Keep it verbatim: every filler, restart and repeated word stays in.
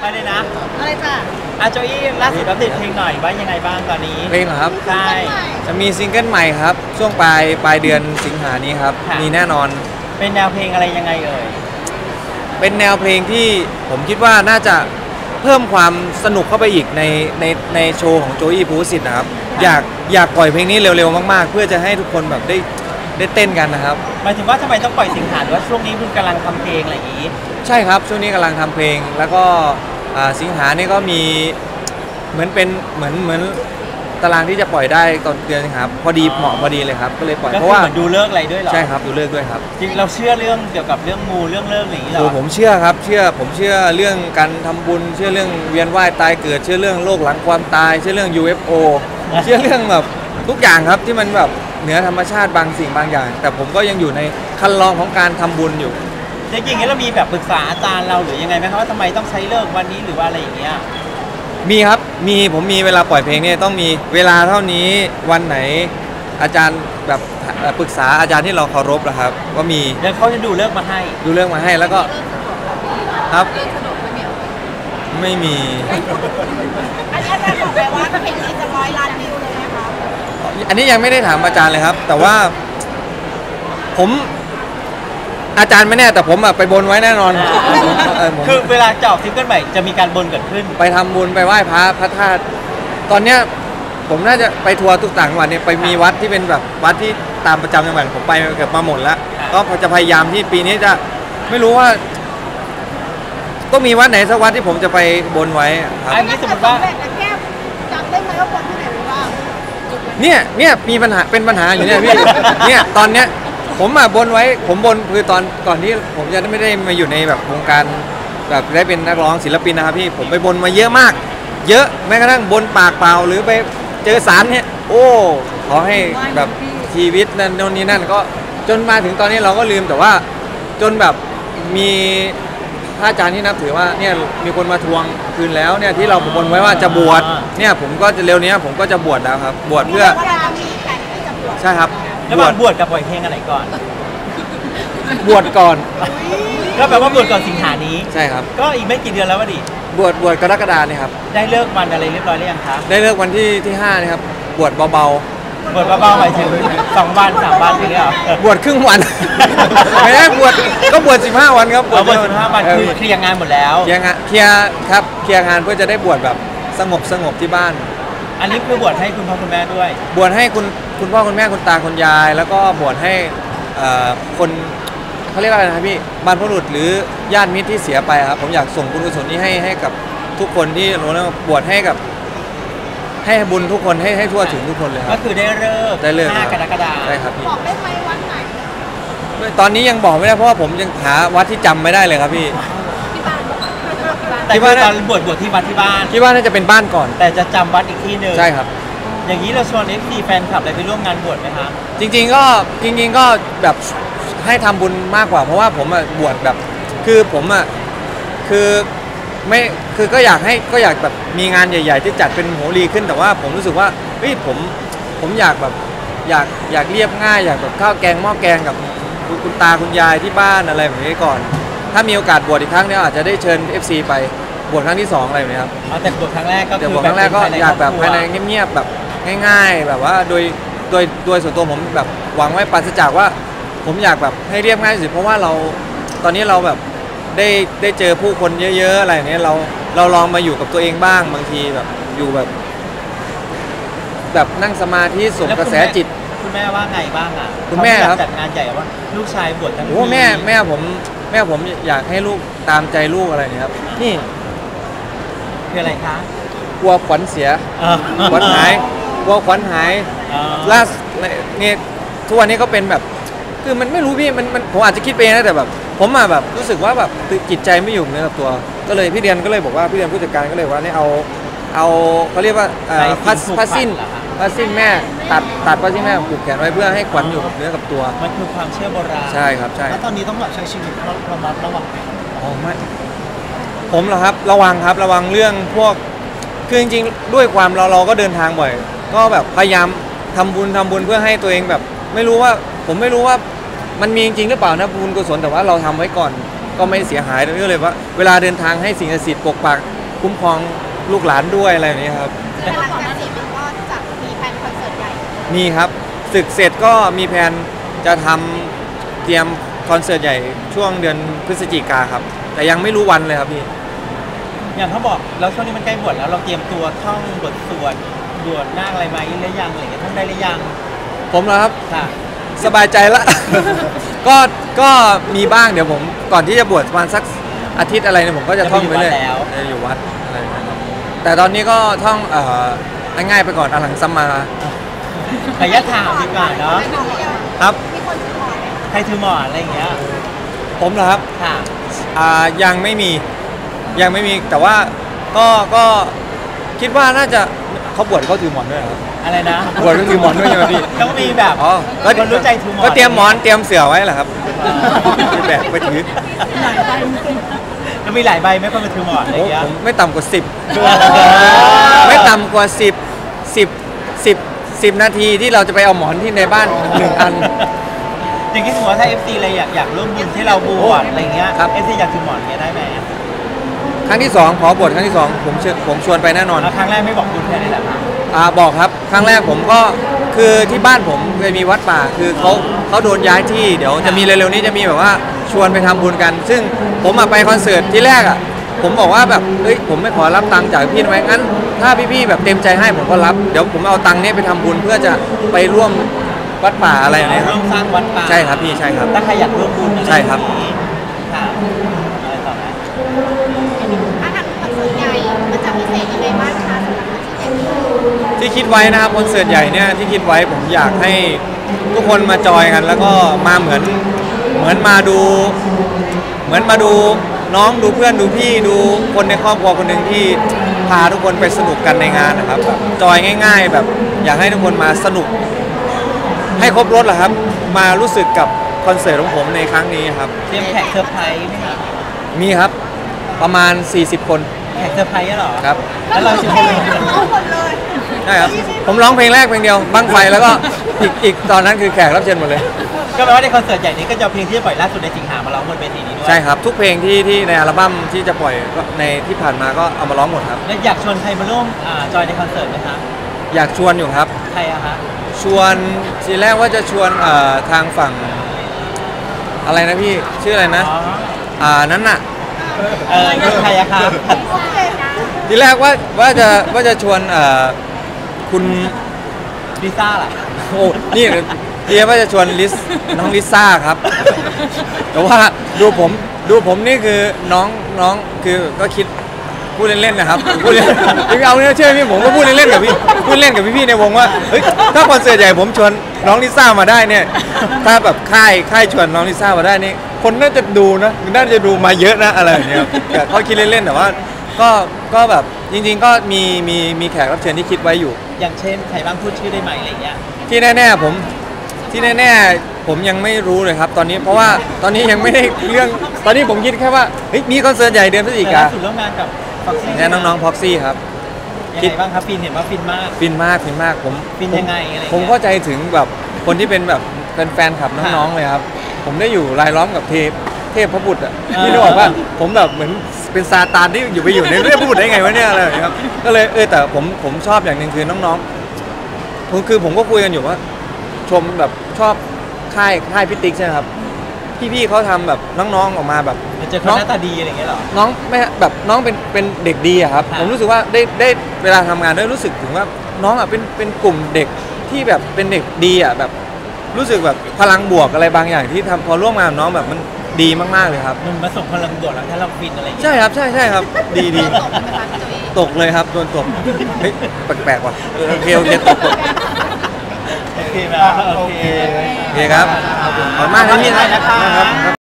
อะไรนะอะไรจ้ะอาโจอี้ล่าสุดอัปเดตเพลงหน่อยว่ายังไงบ้างตอนนี้เพลงเหรอครับใช่จะมีซิงเกิลใหม่ครับช่วงปลายปลายเดือนสิงหานี้ครับมีแน่นอนเป็นแนวเพลงอะไรยังไงเอ่ยเป็นแนวเพลงที่ผมคิดว่าน่าจะเพิ่มความสนุกเข้าไปอีกในในในโชว์ของโจอี้ภูสิทธิ์นะครับอยากอยากปล่อยเพลงนี้เร็วๆมากๆเพื่อจะให้ทุกคนแบบได้ได้เต้นกันนะครับหมายถึงว่าทำไมต้องปล่อยสิงหาหรือว่าช่วงนี้คุณกำลังทำเพลงอะไรอย่างนี้ใช่ครับช่วงนี้กำลังทำเพลงแล้วก็สิงหานี่ก็มีเหมือนเป็นเหมือนเหมือนตารางที่จะปล่อยได้ตอนเดือนครับพอดีเหมาะพอดีเลยครับก็เลยปล่อยเพราะว่าดูเลิกอะไรด้วยหรอใช่ครับดูเลิกด้วยครับจริงเราเชื่อเรื่องเกี่ยวกับเรื่องมูเรื่องเลิกอย่างนี้หรอผมเชื่อครับเชื่อผมเชื่อเรื่องการทำบุญเชื่อเรื่องเวียนว่ายตายเกิดเชื่อเรื่องโลกหลังความตายเชื่อเรื่อง ยู เอฟ โอ เชื่อเรื่องแบบทุกอย่างครับที่มันแบบเหนือธรรมชาติบางสิ่งบางอย่างแต่ผมก็ยังอยู่ในคันลองของการทำบุญอยู่จริงๆแล้วเรามีแบบปรึกษาอาจารย์เราหรือยังไงไหมครับว่าทำไมต้องใช้เลิกวันนี้หรือว่าอะไรอย่างเงี้ยมีครับมีผมมีเวลาปล่อยเพลงเนี่ยต้องมีเวลาเท่านี้วันไหนอาจารย์แบบปรึกษาอาจารย์ที่เราเคารพนะครับก็มีแล้วเขาจะดูเลิกมาให้ดูเลิกมาให้แล้วก็ครับไม่มีอาจารย์บอกไปว่าเพลงนี้จะร้อยล้านวิวเลยนะคะอันนี้ยังไม่ได้ถามอาจารย์เลยครับแต่ว่าผมอาจารย์ไม่แน่แต่ผมไปบนไว้แน่นอนคือเวลาจอบซิงเกิลใหม่จะมีการบนเกิดขึ้นไปทำบุญไปไหว้พระพระธาตุตอนเนี้ยผมน่าจะไปทัวร์ทุกต่างจังหวัดเนี่ยไปมีวัดที่เป็นแบบวัดที่ตามประจำจังหวัดผมไปเกือบมาหมดแล้วก็จะพยายามที่ปีนี้จะไม่รู้ว่าก็มีวัดไหนสักวัดที่ผมจะไปบนไว้ครับอันนี้สมมติว่าจำได้ไหมว่าบนที่ไหนบ้างเนี่ยเนี่ยมีปัญหาเป็นปัญหาอยู่เนี่ยพี่เนี่ยตอนเนี้ยผมอ่ะบนไว้ผมบนคือตอนก่อนที่ผมจะไม่ได้มาอยู่ในแบบวงการแบบได้เป็นนักร้องศิลปินนะครับพี่ผมไปบนมาเยอะมากเยอะแม้กระทั่งบนปากเปล่าหรือไปเจอสารเนี่ยโอ้ขอให้แบบชีวิตนั่นโน่นนี่นั่นก็จนมาถึงตอนนี้เราก็ลืมแต่ว่าจนแบบมีพระอาจารย์ที่นับถือว่าเนี่ยมีคนมาทวงคืนแล้วเนี่ยที่เราบนไว้ว่าจะบวชเนี่ยผมก็จะเร็วนี้ผมก็จะบวชแล้วครับบวชเพื่อใช่ครับระหว่างบวชกับปล่อยเพลงอะไรก่อนบวชก่อนก็แปลว่าบวชก่อนสิงหานี้ใช่ครับก็อีกไม่กี่เดือนแล้ววะดิบวชบวชกรกฎาคมนี่ครับได้เลิกวันอะไรเรียบร้อยหรือยังครับได้เลิกวันที่ที่ห้านี่ครับบวชเบาๆบวชเบาๆหมายถึงสองวันสามวันอย่างเงี้ยบวชครึ่งวันไม่ได้บวชก็บวชสิบห้าวันครับบวชสิบห้าวันคือเคลียร์งานหมดแล้วเคลียร์งานเคลียร์ครับเคลียร์งานเพื่อจะได้บวชแบบสงบสงบที่บ้านอันนี้คือบวชให้คุณพ่อคุณแม่ด้วยบวชให้คุณคุณพ่อคุณแม่คุณตาคุณยายแล้วก็บวชให้คนเขาเรียกอะไรนะครับพี่บรรพบุรุษหรือญาติมิตรที่เสียไปครับผมอยากส่งบุญกุศลนี้ให้ให้กับทุกคนที่รู้แล้วบวชให้กับให้บุญทุกคนให้ให้ทั่วถึงทุกคนเลยครับก็คือได้เลิกได้เลิกห้ากรกฎาคมใช่ครับบอกได้ไหมวัดไหนตอนนี้ยังบอกไม่ได้เพราะว่าผมยังหาวัดที่จำไม่ได้เลยครับพี่ที่บ้านแต่ว่าตอนบวชบวชที่วัดที่บ้านที่บ้านน่าจะเป็นบ้านก่อนแต่จะจำวัดอีกที่หนึ่งใช่ครับอย่างนี้เราชวน เอฟ ซี แฟนคลับอะไรไปร่วมงานบวชไหมครับจริงๆก็จริงๆก็แบบให้ทำบุญมากกว่าเพราะว่าผมบวชแบบคือผมอ่ะคือไม่คือก็อยากให้ก็อยากแบบมีงานใหญ่ๆที่จัดเป็นโหรีขึ้นแต่ว่าผมรู้สึกว่าเฮ้ยผมผมอยากแบบอยากอยากเรียบง่ายอยากแบบข้าวแกงหม้อแกงกับคุณตาคุณยายที่บ้านอะไรแบบนี้ก่อนถ้ามีโอกาสบวชอีกครั้งเนี่ยอาจจะได้เชิญ เอฟ ซี ไปบวชครั้งที่สองอะไรแบบนี้ครับแต่บวชครั้งแรกก็คือบวชครั้งแรกก็อยากแบบภายในเงียบๆแบบง่ายๆแบบว่าโดยโดยโดยส่วนตัวผมแบบหวังไว้ปราศจากว่าผมอยากแบบให้เรียบง่ายที่สุดเพราะว่าเราตอนนี้เราแบบได้ได้เจอผู้คนเยอะๆอะไรอย่างเงี้ยเราเราลองมาอยู่กับตัวเองบ้างบางทีแบบอยู่แบบแบบนั่งสมาธิส่งกระแสจิตคุณแม่ว่าไงบ้างอ่ะคุณแม่ครับจัดงานใหญ่ว่าลูกชายบวชทั้งทีโอ้แม่แม่ผมแม่ผมอยากให้ลูกตามใจลูกอะไรเนี่ยครับนี่คืออะไรคะกลัวขวัญเสียขวัญหายกลัวขวัญหายล่าเนี่ยทุกวันนี้ก็เป็นแบบคือมันไม่รู้พี่มันมันผมอาจจะคิดไปเองนะแต่แบบผมมาแบบรู้สึกว่าแบบจิตใจไม่อยู่เนื้อกับตัวก็เลยพี่เรียนก็เลยบอกว่าพี่เรียนผู้จัดการก็เลยว่าเนี่ยเอาเอาเขาเรียกว่าพัสพัสซินพัสซินแม่ตัดตัดพัสซินแม่ผูกแขนไว้เพื่อให้ขวัญอยู่กับเนื้อกับตัวมันคือความเชื่อโบราณใช่ครับใช่แล้วตอนนี้ต้องแบบใช้ชีวิตระมัดระวังไหมอ๋อไม่ผมเหรอครับระวังครับระวังเรื่องพวกคือจริงๆด้วยความเราเราก็เดินทางบ่อยก็แบบพยายามทำบุญทำบุญเพื่อให้ตัวเองแบบไม่รู้ว่าผมไม่รู้ว่ามันมีจริงหรือเปล่านะบุญกุศลแต่ว่าเราทำไว้ก่อนก็ไม่เสียหายก็เลยว่าเวลาเดินทางให้สิ่งศักดิ์สิทธิ์ปกปักคุ้มครองลูกหลานด้วยอะไรอย่างนี้ครับแต่หลังจากนี้มันก็จะมีแผนคอนเสิร์ตใหญ่มีครับศึกเสร็จก็มีแผนจะทำเตรียมคอนเสิร์ตใหญ่ช่วงเดือนพฤศจิกาครับแต่ยังไม่รู้วันเลยครับพี่อย่างเขาบอกแล้วช่วงนี้มันใกล้บวชแล้วเราเตรียมตัวท่องบทสวดบวชนาคอะไรมาหรือยังอะไรเงี้ยท่องได้หรือยังผมเหรอครับค่ะสบายใจละ ก็ก็มีบ้างเดี๋ยวผมก่อนที่จะบวชประมาณสักอาทิตย์อะไรเนี่ยผมก็จะท่องไปเรื่อยจะอยู่วัดอะไรนะครับแต่ตอนนี้ก็ท่องเอ่อง่ายๆไปก่อนอรหังสัมมาขออนุญาตถามดีกว่าเนาะครับมีคนถือหมอนไหมใครถือหมอนอะไรอย่างเงี้ยผมเหรอครับค่ะอ่ายังไม่มียังไม่มีแต่ว่าก็ก็คิดว่าน่าจะเขาบวชเขาถือหมอนด้วยเหรอครับอะไรนะบวชก็ถือหมอนด้วยใช่ไหมพี่ต้องมีแบบอ๋อก็คนรู้ใจถือหมอนก็เตรียมหมอนเตรียมเสื่อไว้แหละครับแบกไปถือจะมีหลายใบไหมคนมาถือหมอนอะไรอโอ้ย่างเงี้ยผมไม่ต่ำกว่าสิบไม่ต่ำกว่าสิบสิบสิบสิบนาทีที่เราจะไปเอาหมอนที่ในบ้านหนึ่งอันอย่างที่สมมติว่าถ้า เอฟ ซี อะไรอยากอยากร่วมบุญที่เราบวชอะไรเงี้ยครับเอฟซีอยากถือหมอนเงี้ยได้ไหมครั้งที่สองขอบวชครั้งที่สองผมเชิญผมชวนไปแน่นอนแล้วครั้งแรกไม่บอกบุญแค่นี้แหละครับอ่าบอกครับครั้งแรกผมก็คือที่บ้านผมเคยมีวัดป่าคือเขาเขาโดนย้ายที่เดี๋ยวจะมีเร็วๆนี้จะมีแบบว่าชวนไปทำบุญกัน ซึ่งผมอะไปคอนเสิร์ตที่แรกอ่ะผมบอกว่าแบบเฮ้ยผมไม่ขอรับตังค์จากพี่ไว้งั้น ถ้าพี่ๆแบบเต็มใจให้ผมก็รับเดี๋ยวผมเอาตังค์นี้ไปทำบุญเพื่อจะไปร่วมวัดป่าอะไรอย่างเงี้ยคร่รับวมสร้างวัดป่าใช่ครับพี่ใช่ครับถ้าใครอยากร่วมบุญอะไใช่ครับอย่างงี้ค่ะอะไรต่อไหมถ้าทำคอนเสิร์ตใหญ่มันจะพิเศษยังไงบ้างคะสำหรับคอนเสิร์ตใหญ่ที่คิดไว้นะครับคอนเสิร์ตใหญ่เนี่ยที่คิดไว้ผมอยากให้ทุกคนมาจอยกัน แล้วก็มาเหมือนเหมือนมาดู เหมือนมาดูน้องดูเพื่อนดูพี่ดูคนในครอบครัวคนหนึ่งที่พาทุกคนไปสนุกกันในงานนะครับแบบจอยง่าย ๆ แบบอยากให้ทุกคนมาสนุก ให้ครบรถแหละครับ มารู้สึกกับคอนเสิร์ตของผมในครั้งนี้ครับเตรียมแขกเซอร์ไพรส์ไหมครับมีครับประมาณ สี่สิบ คนแขกเซอร์ไพรส์อะเหรอครับแล้วเราจะเพเป็ลนงทั้งหมดเลยใช่ครับผมร้องเพลงแรกเพลงเดียวบั้งไฟแล้วก็อีกอีกตอนนั้นคือแขกรับเชิญหมดเลยก็แปลว่าในคอนเสิร์ตใหญ่นี้ก็จะเอาเพลงที่จะปล่อยล่าสุดในสิงหามาร้องบนเวทีนี้ด้วยใช่ครับทุกเพลงที่ที่ในอัลบั้มที่จะปล่อยก็ในที่ผ่านมาก็เอามาร้องหมดครับแล้วอยากชวนใครมาร่วมอ่าจอยในคอนเสิร์ตไหมคะอยากชวนอยู่ครับใครอะคะชวนทีแรกว่าจะชวนเอ่อทางฝั่งอะไรนะพี่ชื่ออะไรนะอ๋ออ่านั้นน่ะเออใครอะคะโอเคนะทีแรกว่าว่าจะว่าจะชวนเอ่อคุณลิซ่าล่ะโอ้นี่ทีแรกว่าจะชวนลิซน้องลิซ่าครับ แต่ว่าดูผมดูผมนี่คือน้องน้องคือก็คิดพูดเล่นๆนะครับพูดเล่นเอาเนี่ยเชื่อพี่ผมก็พูดเล่นๆกับพี่พูดเล่นกับพี่ๆในวงว่าเฮ้ยถ้าคอนเสิร์ตใหญ่ผมชวนน้องลิซ่ามาได้เนี่ยถ้าแบบค่ายค่ายชวนน้องลิซ่ามาได้นี่คนน่าจะดูนะน่าจะดูมาเยอะนะอะไรอย่างเงี้ยครับแต่เขาคิดเล่นๆแต่ว่าก็ก็แบบจริงๆก็มีมีมีแขกรับเชิญที่คิดไว้อยู่อย่างเช่นใครบ้างพูดชื่อได้ไหมอะไรเงี้ยที่แน่ๆผมที่แน่ๆผมยังไม่รู้เลยครับ ตอนนี้เพราะว่าตอนนี้ยังไม่ได้เรื่องตอนนี้ผมคิดแค่ว่าเฮ้ยมีคอนเสิร์ตใหญ่เดือนพฤศจิแต่กาล่าสุดร่วมงานกับฟ็อกซี่แน่น้องๆพ็อกซี่ครับยังไงบ้างครับฟินเห็นว่าฟินมากฟินมากฟินมากผมฟินยังไงอะไรเงี้ยผมเข้าใจถึงแบบคนที่เป็นแบบเป็นแฟนคลับน้องๆเลยครับ ผมได้อยู่รายล้อมกับเทพเทพพระบุตรอ่ะพี่นึกออกว่าผมแบบเหมือนเป็นซาตานที่อยู่ไปอยู่ในเรื่องพระบุตรได้ไงวะเนี่ยอะไรอย่างเงี้ยครับก็เลยเออแต่ผมผมชอบอย่างหนึ่งคือน้องๆผมคือผมก็คุยกันอยู่ว่า ชมแบบชอบค่ายค่ายพิติกใช่ไหมครับพี่ๆเขาทำแบบน้องๆออกมาแบบเจอคนหน้าตาดีอะไรเงี้ยเหรอน้องไม่แบบน้องเป็นเป็นเด็กดีอะครับค่ะผมรู้สึกว่าได้ได้เวลาทำงานได้รู้สึกถึงว่าน้องอ่ะเป็นเป็นกลุ่มเด็กที่แบบเป็นเด็กดีอ่ะแบบรู้สึกแบบพลังบวกอะไรบางอย่างที่ทำพอร่วมงานกับน้องแบบมันดีมากๆเลยครับมันมาส่งพลังบวกแล้วถ้าเราฟินอะไรเงี้ยใช่ครับใช่ใช่ครับดีดีตกเป็นภาษาพี่จุ้ยตกเลยครับโดนตกเฮ้ยแปลกๆว่ะเออโอเคโอเคตกตกโอเคไหมโอเคโอเคครับขอบคุณมากนะพี่นะขอบคุณนะครับ